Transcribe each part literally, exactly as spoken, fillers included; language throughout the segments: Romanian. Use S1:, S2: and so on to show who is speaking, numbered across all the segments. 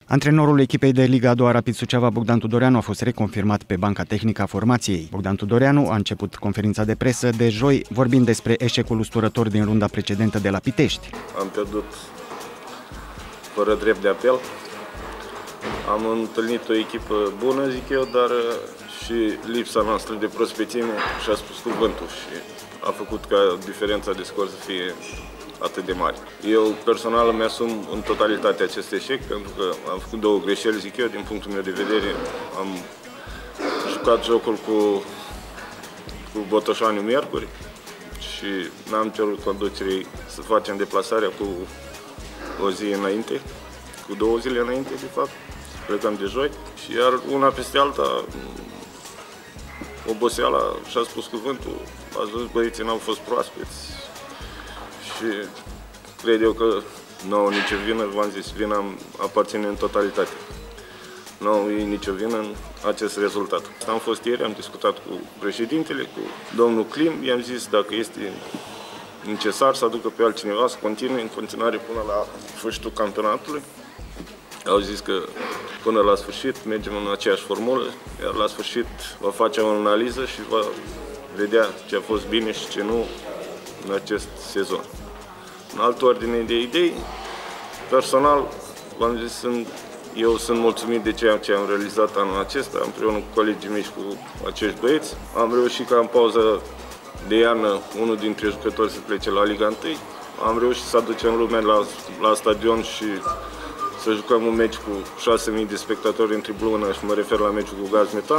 S1: Antrenorul echipei de Liga a doua Rapid Suceava, Bogdan Tudoreanu, a fost reconfirmat pe banca tehnică a formației. Bogdan Tudoreanu a început conferința de presă de joi, vorbind despre eșecul usturător din runda precedentă de la Pitești.
S2: Am pierdut fără drept de apel. Am întâlnit o echipă bună, zic eu, dar și lipsa noastră de prospețime și-a spus cuvântul și a făcut ca diferența de scor să fie atât de mare. Eu personal îmi asum în totalitate acest eșec, pentru că am făcut două greșeli, zic eu, din punctul meu de vedere. Am jucat jocul cu, cu Botoșaniu miercuri și n-am cerut conducerii să facem deplasarea cu o zi înainte, cu două zile înainte, de fapt. Plecăm de joi și iar una peste alta, oboseala și-a spus cuvântul. Ați văzut, băieții n-au fost proaspeți și cred eu că nu au nicio vină, v-am zis, vina aparține în totalitate. Nu au nicio vină în acest rezultat. Am fost ieri, am discutat cu președintele, cu domnul Clim, i-am zis dacă este necesar să aducă pe altcineva să continue în continuare până la sfârșitul campionatului. Au zis că până la sfârșit mergem în aceeași formulă, iar la sfârșit va face o analiză și va vedea ce a fost bine și ce nu în acest sezon. În altă ordine de idei, personal, v-am zis, sunt, eu sunt mulțumit de ceea ce am realizat anul acesta, împreună cu colegii mei și cu acești băieți. Am reușit ca în pauză de iarnă unul dintre jucători să plece la Liga unu. Am reușit să aducem lumea la, la stadion și să jucăm un meci cu șase mii de spectatori în tribună și mă refer la meciul cu Gaz Metan.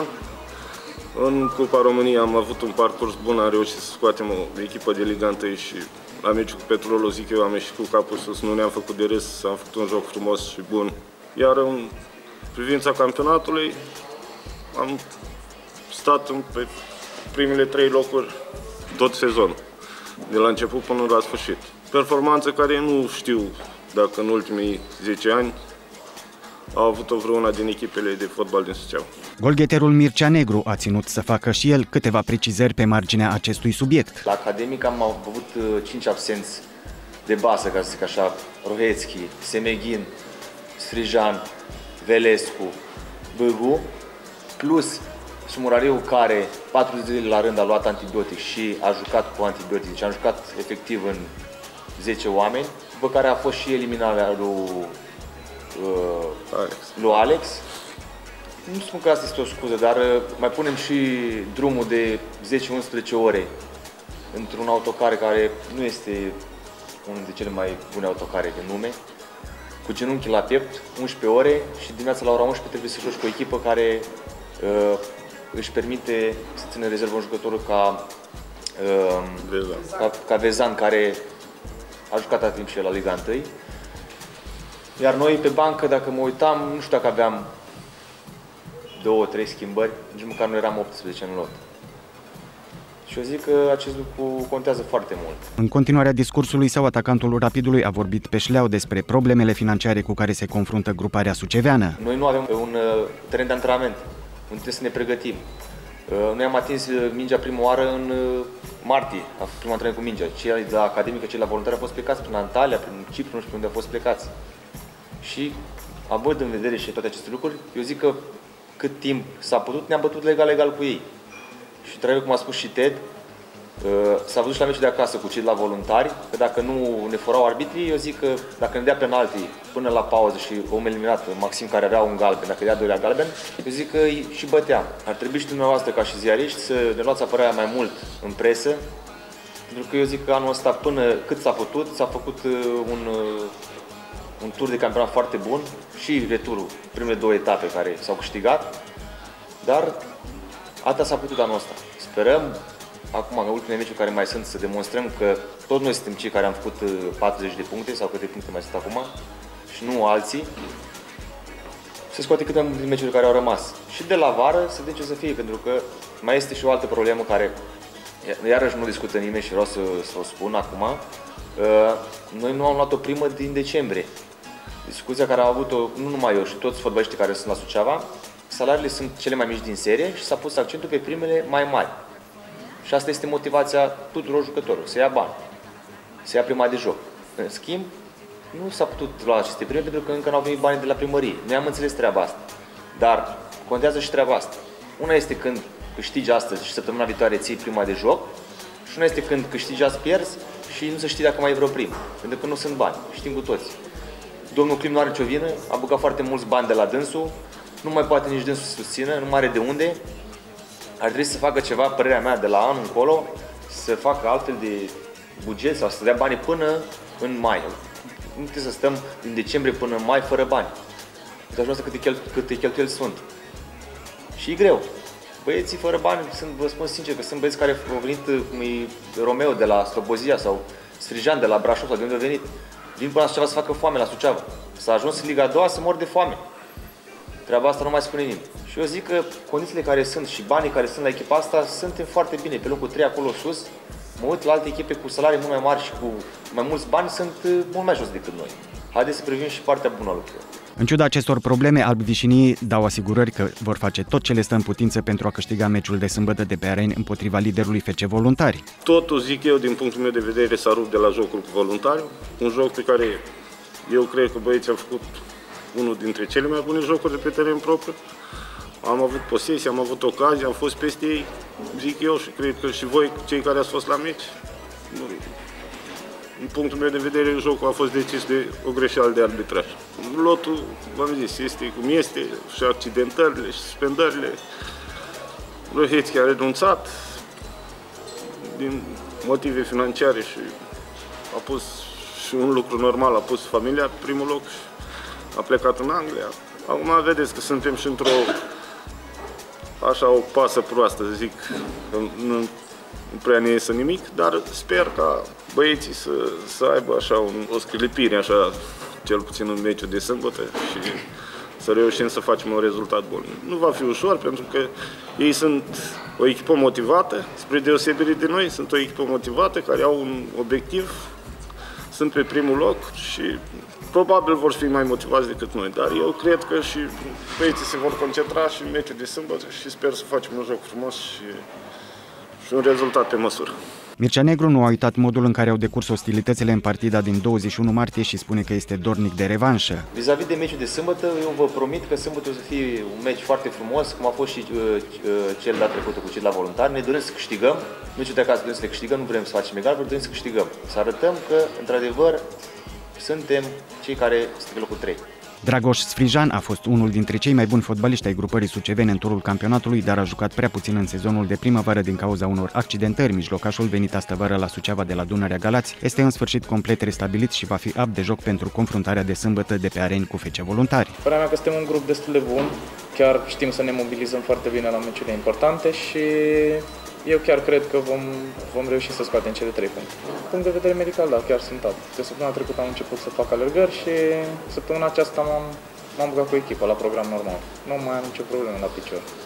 S2: În Cupa României am avut un parcurs bun, am reușit să scoatem o echipă de Liga unu și la meciul cu Petrolul, zic eu, am ieșit cu capul sus, nu ne-am făcut de râs, am făcut un joc frumos și bun. Iar în privința campionatului am stat pe primele trei locuri tot sezonul, de la început până la sfârșit. Performanță care nu știu dacă în ultimii zece ani au avut-o vreuna din echipele de fotbal din Suceava.
S1: Golgheterul Mircea Negru a ținut să facă și el câteva precizări pe marginea acestui subiect.
S3: La Academic am avut cinci absenți de basă, ca să zic așa, Rohețchi, Semeghin, Sfrijan, Velescu, Bâgu, plus Sumurariu, care patru zile la rând a luat antibiotic și a jucat cu antibiotic, deci am jucat efectiv în zece oameni, după care a fost și eliminarea lui, uh, Alex. lui Alex. Nu spun că asta este o scuză, dar uh, mai punem și drumul de zece unsprezece ore într-un autocar care nu este unul dintre cele mai bune autocare de nume, cu genunchi la piept, unsprezece ore și dimineața la ora unsprezece trebuie să joci cu o echipă care uh, își permite să țină rezervă un jucător ca, uh,
S2: Vezan.
S3: ca, ca Vezan, care a jucat atât timp și el la Liga unu. Iar noi pe bancă, dacă mă uitam, nu știu dacă aveam două, trei schimbări, nici măcar nu eram optsprezece în lot. Și eu zic că acest lucru contează foarte mult.
S1: În continuarea discursului său, atacantul Rapidului a vorbit pe șleau despre problemele financiare cu care se confruntă gruparea suceveană.
S3: Noi nu avem un teren de antrenament, nu trebuie să ne pregătim. Noi am atins mingea prima oară în martie, a fost prima antrenament cu mingea. Cei de la Academică, cei la voluntari au fost plecați prin Antalya, prin Cipru, nu știu unde au fost plecați. Și având în vedere și toate aceste lucruri, eu zic că cât timp s-a putut, ne-am bătut legal-legal cu ei. Și trebuie, cum a spus și Ted, s-a văzut și la meciul de acasă cu cei de la voluntari, că dacă nu ne furau arbitrii, eu zic că dacă ne dea penalti până la pauză și om eliminat, Maxim, care avea un galben, dacă dea doilea galben, eu zic că și băteam. Ar trebui și dumneavoastră, ca și ziariști, să ne luați apărarea mai mult în presă, pentru că eu zic că anul ăsta, până cât s-a putut, s-a făcut un, un tur de campionat foarte bun și returul, primele două etape care s-au câștigat, dar atâta s-a putut anul ăsta. Sperăm, acum, în ultimele meciuri care mai sunt, să demonstrăm că tot noi suntem cei care am făcut patruzeci de puncte sau câte puncte mai sunt acum și nu alții. Se scoate câte din meciuri care au rămas. Și de la vară să vedem ce să fie, pentru că mai este și o altă problemă care, iarăși nu discută nimeni și vreau să, să o spun acum. Noi nu am luat o primă din decembrie. Discuția care am avut-o, nu numai eu, și toți fotbaliștii care sunt la Suceava, salariile sunt cele mai mici din serie și s-a pus accentul pe primele mai mari. Și asta este motivația tuturor jucătorilor, să ia bani, să ia prima de joc. În schimb, nu s-a putut lua aceste prime pentru că încă nu au venit banii de la primărie. Noi am înțeles treaba asta. Dar contează și treaba asta. Una este când câștigi astăzi și săptămâna viitoare ții prima de joc și una este când câștigi azi, pierzi și nu se știe dacă mai e vreo primă. Pentru că nu sunt bani, știm cu toți. Domnul Clim nu are ce-o vină, a băgat foarte mulți bani de la dânsul, nu mai poate nici dânsul să susțină, nu mai are de unde. Ar trebui să facă ceva, părerea mea, de la anul încolo, să facă altfel de buget sau să dea banii până în mai. Nu trebuie să stăm din decembrie până în mai fără bani. Deci asta câte, chel, câte cheltuieli sunt. Și e greu. Băieții fără bani, sunt, vă spun sincer, că sunt băieți care au venit, cum e Romeo de la Slobozia sau Strijan de la Brașov sau de unde a venit. Vin până la Suceava să facă foame la Suceava. S-a ajuns în Liga a doua să mor de foame. Treaba asta nu mai spune nimeni. Și eu zic că condițiile care sunt și banii care sunt la echipa asta suntem foarte bine. Pe locul trei acolo sus, mă uit la alte echipe cu salarii mult mai mari și cu mai mulți bani, sunt mult mai jos decât noi. Haideți să privim și partea bună a lucrurilor.
S1: În ciuda acestor probleme, albivișinii dau asigurări că vor face tot ce le stă în putință pentru a câștiga meciul de sâmbătă de pe Areni împotriva liderului F C Voluntari.
S2: Totul, zic eu, din punctul meu de vedere, s-a rupt de la jocul cu Voluntari. Un joc pe care eu cred că băieții au făcut unul dintre cele mai bune jocuri de pe teren propriu. Am avut posesie, am avut ocazii, am fost peste ei, zic eu, și cred că și voi, cei care ați fost la meci. Din punctul meu de vedere, jocul a fost decis de o greșeală de arbitraj. Lotul, v-am zis, este cum este, și accidentările, și suspendările. Rohețchi a renunțat din motive financiare și a pus și un lucru normal, a pus familia pe primul loc și a plecat în Anglia. Acum vedeți că suntem și într-o, așa, o pasă proastă, zic, că nu, nu prea ne iese nimic, dar sper ca băieții să, să aibă așa un, o sclipire, așa, cel puțin în meciul de sâmbătă și să reușim să facem un rezultat bun. Nu va fi ușor, pentru că ei sunt o echipă motivată, spre deosebire de noi, sunt o echipă motivată, care au un obiectiv, sunt pe primul loc și probabil vor fi mai motivați decât noi, dar eu cred că și băieții se vor concentra și în meciul de sâmbătă și sper să facem un joc frumos și, și un rezultat pe măsură.
S1: Mircea Negru nu a uitat modul în care au decurs ostilitățile în partida din douăzeci și unu martie și spune că este dornic de revanșă.
S3: Vis-a-vis de meciul de sâmbătă, eu vă promit că sâmbătă o să fie un meci foarte frumos, cum a fost și uh, cel dat trecută cu cei la Voluntari. Ne dorim să câștigăm, nu știu dacă ați dorit să le câștigăm, nu vrem să facem egal, vrem să câștigăm. Să arătăm că, într-adevăr, suntem cei care sunt pe locul trei.
S1: Dragoș Sfrijan a fost unul dintre cei mai buni fotbaliști ai grupării sucevene în turul campionatului, dar a jucat prea puțin în sezonul de primăvară din cauza unor accidentări. Mijlocașul venit astăvară la Suceava de la Dunărea Galați este în sfârșit complet restabilit și va fi apt de joc pentru confruntarea de sâmbătă de pe Areni cu F C Voluntari.
S4: Părerea mea că suntem un grup destul de bun, chiar știm să ne mobilizăm foarte bine la meciurile importante și eu chiar cred că vom, vom reuși să scoatem cele trei puncte. Punct de vedere medical, da, chiar sunt apt. De săptămâna trecută am început să fac alergări și săptămâna aceasta m-am, m-am băgat cu echipa la program normal. Nu mai am nicio problemă la picior.